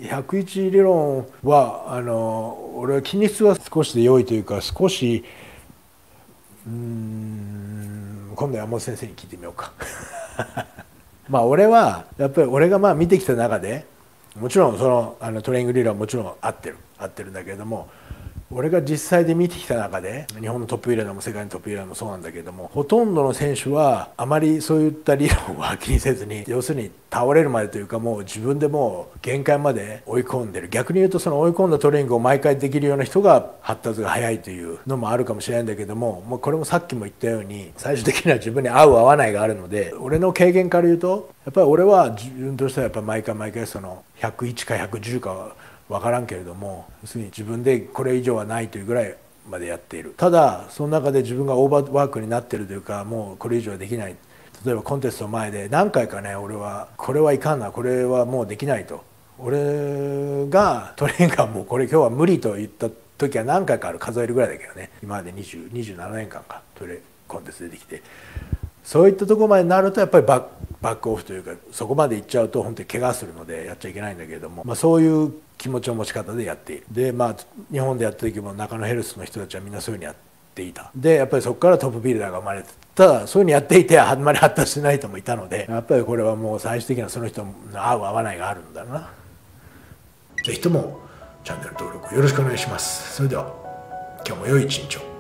101理論は俺は筋肉は少しで良いというか、少し今度は山本先生に聞いてみようか。まあ俺はやっぱり俺が見てきた中で、もちろんそのトレーニング理論はもちろん合ってるんだけれども、俺が実際で見てきた中で、日本のトップリーダーも世界のトップリーダーもそうなんだけども、ほとんどの選手はあまりそういった理論は気にせずに、要するに倒れるまでというか、もう自分でもう限界まで追い込んでる。逆に言うと、その追い込んだトレーニングを毎回できるような人が発達が早いというのもあるかもしれないんだけども、もうこれもさっきも言ったように、最終的には自分に合う合わないがあるので、俺の経験から言うと、やっぱり俺は自分としてはやっぱ毎回その101か110か分からんけれども、要するに自分でこれ以上はないというぐらいまでやっている。ただその中で自分がオーバーワークになってるというか、もうこれ以上はできない。例えばコンテストの前で何回かね、俺はこれはいかんな、これはもうできないと、俺がトレーニングがもうこれ今日は無理と言った時は何回かある。数えるぐらいだけどね。今まで27年間かコンテスト出てきて、そういったところまでなるとやっぱりバックオフというか、そこまでいっちゃうと本当に怪我するのでやっちゃいけないんだけれども、そういう気持ちの持ち方でやっている。で日本でやった時も中野ヘルスの人たちはみんなそういうふうにやっていた。でやっぱりそこからトップビルダーが生まれて、ただそういうふうにやっていてあんまり発達してない人もいたので、やっぱりこれはもう最終的にはその人の合う合わないがあるんだろうな。ぜひともチャンネル登録よろしくお願いします。それでは今日も良い一日を。